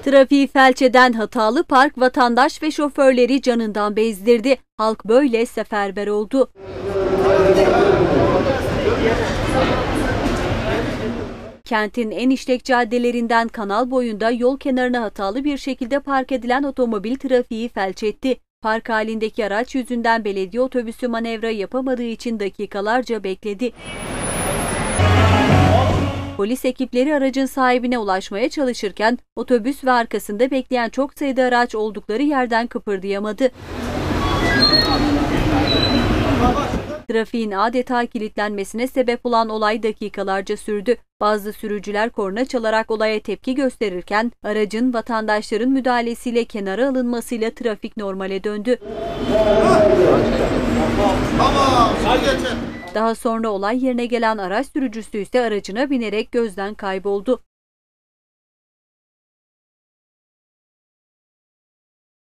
Trafiği felç eden hatalı park vatandaş ve şoförleri canından bezdirdi. Halk böyle seferber oldu. Kentin en işlek caddelerinden Kanal boyunda yol kenarına hatalı bir şekilde park edilen otomobil trafiği felç etti. Park halindeki araç yüzünden belediye otobüsü manevra yapamadığı için dakikalarca bekledi. Polis ekipleri aracın sahibine ulaşmaya çalışırken otobüs ve arkasında bekleyen çok sayıda araç oldukları yerden kıpırdayamadı. Trafiğin adeta kilitlenmesine sebep olan olay dakikalarca sürdü. Bazı sürücüler korna çalarak olaya tepki gösterirken aracın vatandaşların müdahalesiyle kenara alınmasıyla trafik normale döndü. Daha sonra olay yerine gelen araç sürücüsü ise aracına binerek gözden kayboldu.